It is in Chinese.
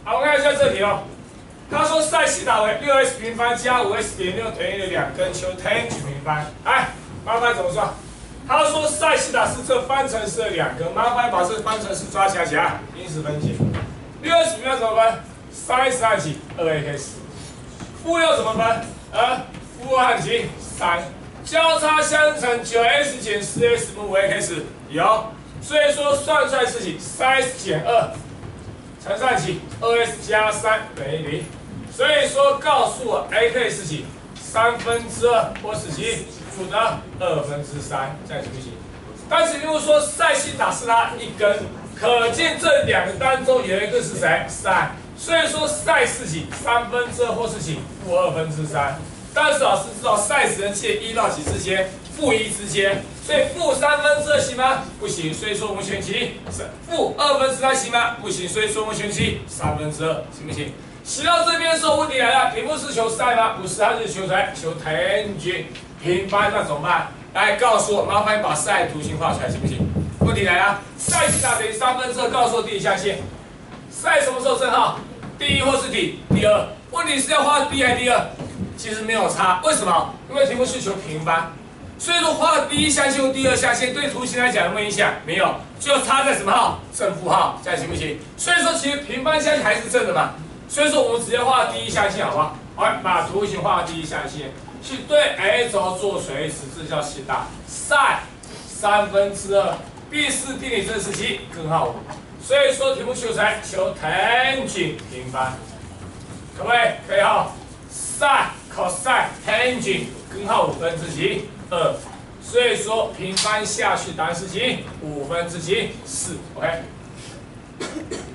好，我们看一下这题哦。他说塞西塔为6s 平方加5s 减6等于2根，求 tan 平方。来，麻烦怎么算？他说塞西塔是这方程式的2根，麻烦把这方程式抓起来，因式分解。6s 平方怎么分？3s 和几2x。负6怎么分？负2和几3。交叉相乘 9s 减4s 分5x 有，所以说算出来是几？3s 减2。乘上几 2s 加3等于0，所以说告诉我 a 是几2/3或是几负的3/2，这样行不行？但是如果说塞西塔是它一根，可见这2个当中有一个是谁？3，所以说塞是几2/3或是几负2/3。但是老师知道塞只能介1到几之间？负1之间，所以负2/3行吗？不行，所以说我们选几？负2/3行吗？不行，所以说我们选几？2/3，行不行？写到这边的时候，问题来了，题目是求塞吗？不是，它是求谁？求 tan 平方，那怎么办？来告诉我，麻烦把塞图形画出来，行不行？问题来了，塞西塔等于2/3，告诉我第一象限，塞什么时候正号？第一或是第二？问题是要画第一还是第二？其实没有差，为什么？因为题目是求平方。所以说画了第一象限或第二象限，对图形来讲有没有影响？没有，就差在什么号？正负号，这样行不行？所以说其实平方象限还是正的嘛。所以说我们直接画第一象限，好不好？好，把图形画第一象限，去对 A 轴做垂直，这叫西塔。塞2/3，毕氏定理正式题，根号5。所以说题目求谁？求 tan 平方，可不可以？可以哈。塞 cos tan 根号2/2，所以说平方下去答案是几？4/5，OK。